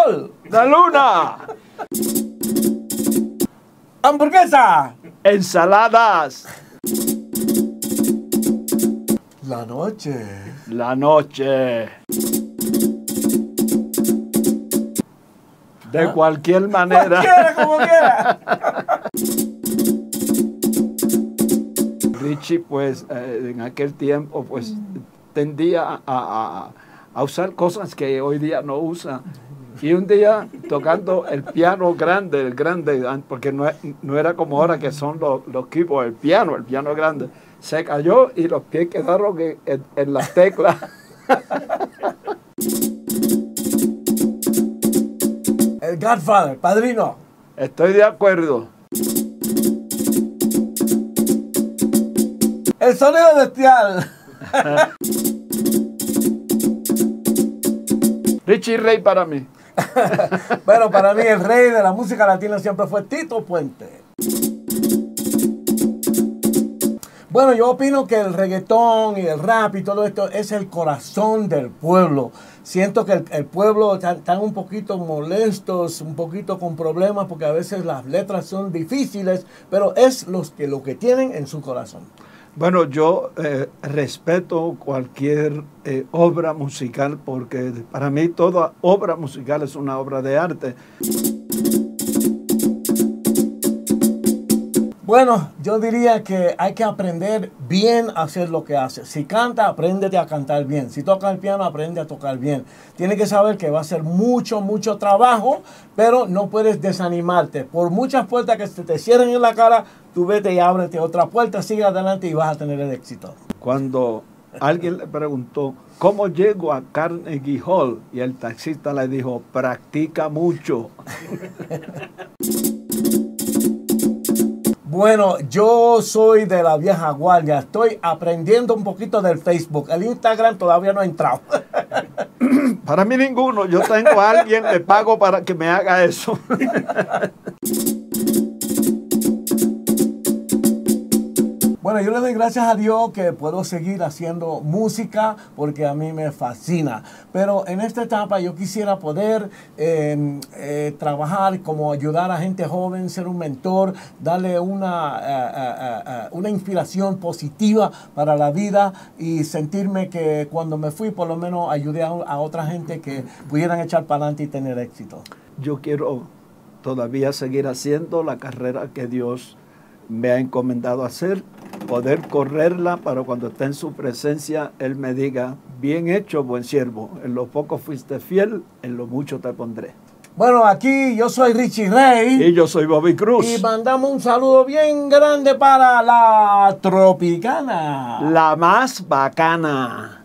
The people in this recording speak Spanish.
sol. La luna. Hamburguesa. Ensaladas. La noche. La noche. De cualquier manera. Cualquiera, como quiera. Richie, pues, en aquel tiempo, pues, tendía a usar cosas que hoy día no usa. Y un día, tocando el piano grande, porque no era como ahora que son los keyboards, el piano grande, se cayó y los pies quedaron en las teclas. El Godfather, padrino. Estoy de acuerdo. El sonido bestial. Richie Ray para mí. Bueno, para mí el rey de la música latina siempre fue Tito Puente. Bueno, yo opino que el reggaetón y el rap y todo esto es el corazón del pueblo. Siento que el pueblo están un poquito molestos, un poquito con problemas, porque a veces las letras son difíciles, pero es lo que tienen en su corazón. Bueno, yo respeto cualquier obra musical, porque para mí toda obra musical es una obra de arte. Bueno, yo diría que hay que aprender bien a hacer lo que haces. Si canta, apréndete a cantar bien. Si toca el piano, aprende a tocar bien. Tienes que saber que va a ser mucho trabajo, pero no puedes desanimarte. Por muchas puertas que se te cierren en la cara, tú vete y ábrete otra puerta, sigue adelante y vas a tener el éxito. Cuando alguien le preguntó, ¿cómo llego a Carnegie Hall? Y el taxista le dijo, practica mucho. Bueno, yo soy de la vieja guardia. Estoy aprendiendo un poquito del Facebook. El Instagram todavía no ha entrado. Para mí ninguno. Yo tengo a alguien, le pago para que me haga eso. Bueno, yo le doy gracias a Dios que puedo seguir haciendo música porque a mí me fascina. Pero en esta etapa yo quisiera poder trabajar como ayudar a gente joven, ser un mentor, darle una inspiración positiva para la vida y sentirme que cuando me fui por lo menos ayudé a otra gente que pudieran echar para adelante y tener éxito. Yo quiero todavía seguir haciendo la carrera que Dios me ha encomendado hacer, poder correrla para cuando esté en su presencia, Él me diga, bien hecho, buen siervo, en lo poco fuiste fiel, en lo mucho te pondré. Bueno, aquí yo soy Richie Ray. Y yo soy Bobby Cruz. Y mandamos un saludo bien grande para la Tropicana. La más bacana.